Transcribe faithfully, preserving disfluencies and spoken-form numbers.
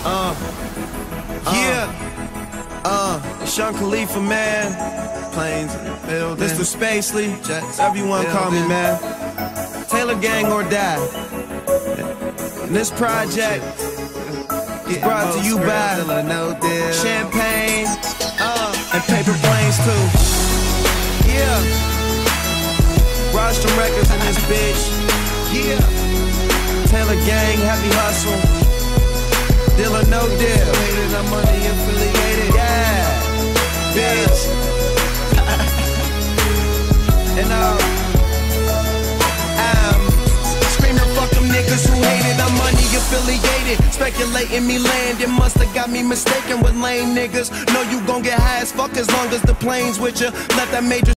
Uh, yeah. Uh, Sean Khalifa, man. Planes in the building. Mister Spacely, Jets, everyone call me, man. Taylor Gang or Die. And this project is brought to you by Champagne uh, and Paper Planes too. Yeah. Rostrum Records in this bitch. Yeah. Taylor Gang, Heavy Hustle. Deal or no deal. Hated, I'm money affiliated. Yeah. Bitch. And uh, I'm screaming, fuck them niggas who hated, I'm money affiliated. Speculating me land, it musta got me mistaken with lame niggas. Know you gon' get high as fuck as long as the plane's with ya. Let that major